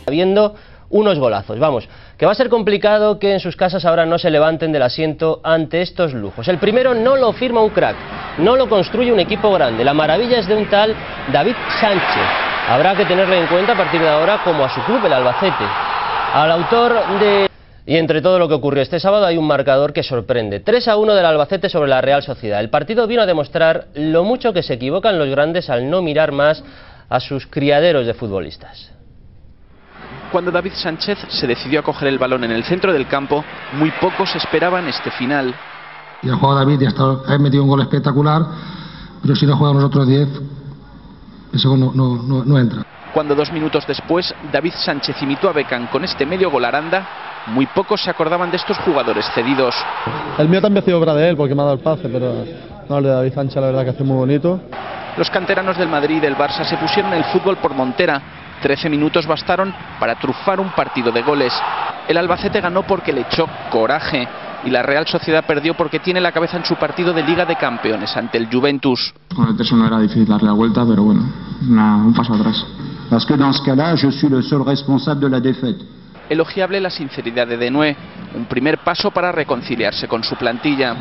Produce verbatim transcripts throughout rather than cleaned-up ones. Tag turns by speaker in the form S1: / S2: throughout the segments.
S1: Viendo unos golazos, vamos, que va a ser complicado que en sus casas ahora no se levanten del asiento ante estos lujos. El primero no lo firma un crack, no lo construye un equipo grande, la maravilla es de un tal David Sánchez. Habrá que tenerle en cuenta a partir de ahora como a su club, el Albacete. Al autor de... Y entre todo lo que ocurrió este sábado hay un marcador que sorprende. tres a uno del Albacete sobre la Real Sociedad. El partido vino a demostrar lo mucho que se equivocan los grandes al no mirar más a sus criaderos de futbolistas.
S2: Cuando David Sánchez se decidió a coger el balón en el centro del campo, muy pocos esperaban este final.
S3: Y ha jugado David y hasta ha metido un gol espectacular, pero si no juegan los otros diez, ese gol no, no, no, no entra.
S2: Cuando dos minutos después David Sánchez imitó a Beckham con este medio gol Aranda, muy pocos se acordaban de estos jugadores cedidos.
S4: El mío también ha sido obra de él porque me ha dado el pase, pero no, el de David Sánchez la verdad que hace muy bonito.
S2: Los canteranos del Madrid y del Barça se pusieron el fútbol por montera. trece minutos bastaron para trufar un partido de goles. El Albacete ganó porque le echó coraje y la Real Sociedad perdió porque tiene la cabeza en su partido de Liga de Campeones ante el Juventus.
S5: Con el tercio no era difícil darle la vuelta, pero bueno, una, un paso atrás.
S6: Parce que dans ce cas-là, je suis le seul responsable de la défaite.
S2: Elogiable la sinceridad de Denoué, un primer paso para reconciliarse con su plantilla.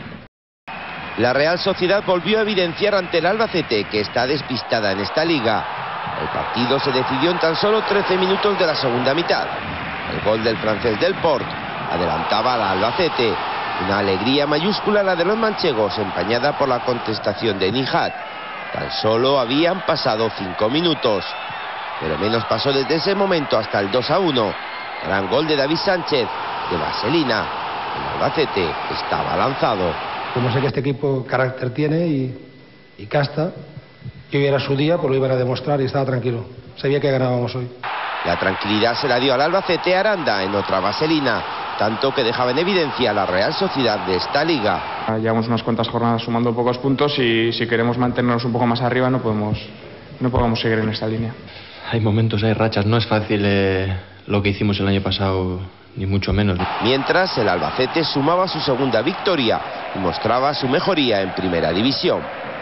S7: La Real Sociedad volvió a evidenciar ante el Albacete que está despistada en esta liga. El partido se decidió en tan solo trece minutos de la segunda mitad. El gol del francés del Port adelantaba al Albacete. Una alegría mayúscula la de los manchegos, empañada por la contestación de Nihat. Tan solo habían pasado cinco minutos. Pero menos pasó desde ese momento hasta el dos a uno. Gran gol de David Sánchez, de Vaselina. El Albacete estaba lanzado.
S3: Como sé que este equipo carácter tiene y, y casta, que hoy era su día, pues lo iban a demostrar y estaba tranquilo. Sabía que ganábamos hoy.
S7: La tranquilidad se la dio al Albacete Aranda en otra Vaselina, tanto que dejaba en evidencia a la Real Sociedad de esta liga.
S5: Llevamos unas cuantas jornadas sumando pocos puntos y si queremos mantenernos un poco más arriba no podemos, no podemos seguir en esta línea.
S8: Hay momentos, hay rachas, no es fácil eh, lo que hicimos el año pasado, ni mucho menos.
S7: Mientras el Albacete sumaba su segunda victoria y mostraba su mejoría en primera división.